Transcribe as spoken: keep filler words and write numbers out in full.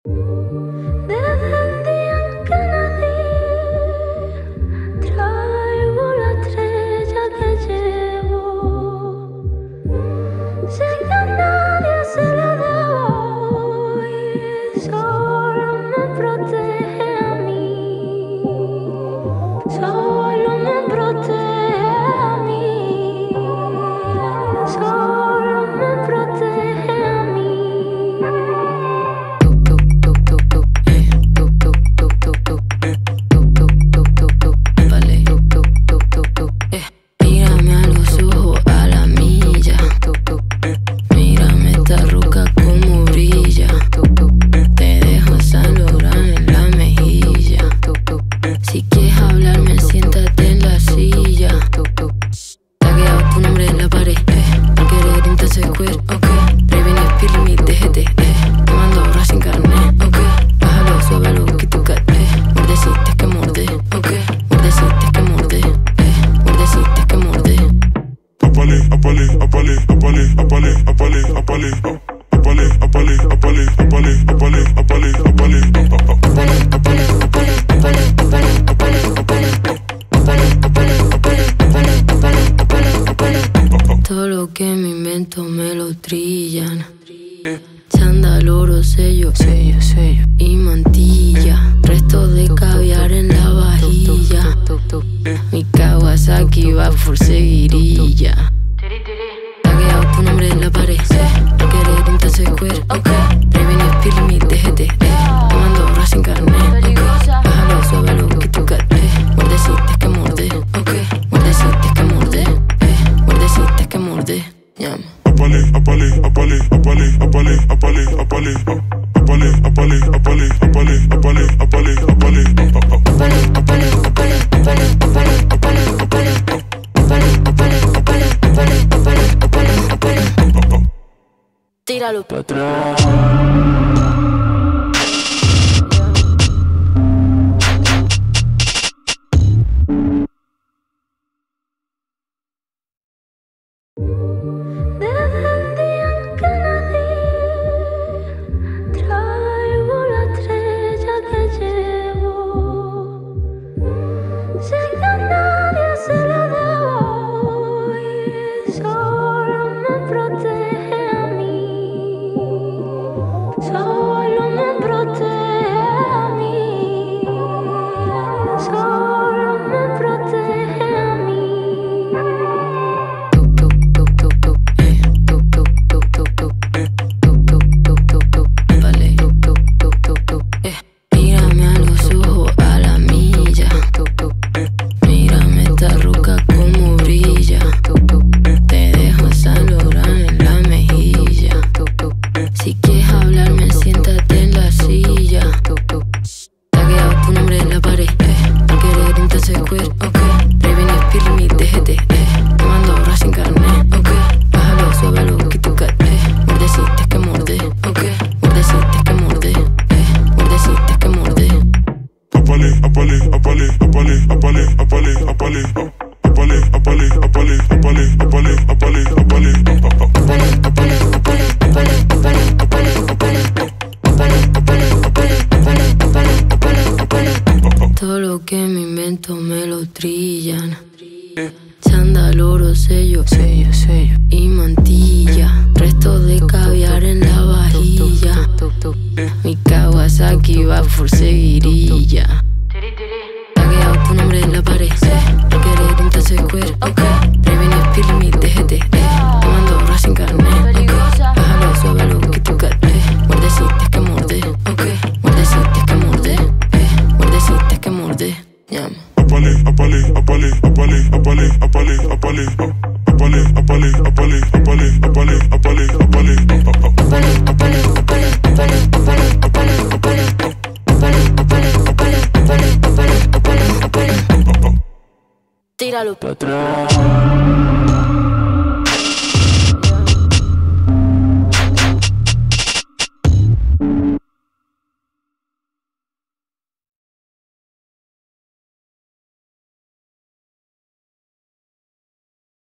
Todo lo que me invento me lo trillan. Chándal, oro, sello, sello, sello y mantilla. Resto de caviar en la vajilla. Mi Kawasaki va por seguirilla. Tagueado tu nombre en la pared. No querer un tazo de square, ok. Prevenir, pirmi, déjete, eh. Tomando ras sin carnet, ok. Bájalo, suávelo, que tu cat, eh. Muerdecitas que morde, ok. Muerdecitas que morde, eh. Muerdecitas que morde, llama. Apale, apale, apale, apale, apale, apale, apale, apale, apale, apale, apale, apale, apale, apale, tíralo para atrás. Todo lo que me invento me lo trillan. Chándal, oro, sello, sello, sello y mantilla. Resto de caviar en la vajilla. Mi Kawasaki va por seguirilla. Tagueado tu nombre en la pared. No querer un tazo de square, ok. Prevenir, pirmi, déjete, eh. Tomando ras sin carnet, ok. Bájalo, suávelo, que tu cat, eh. Muerdecitas que morde, ok. Muerdecitas que morde, eh. Muerdecitas que morde, llama. Apale, apale, apale, apale, apale, apale, apale, apale, apale, apale, apale, apale, apale, apale, tíralo para atrás.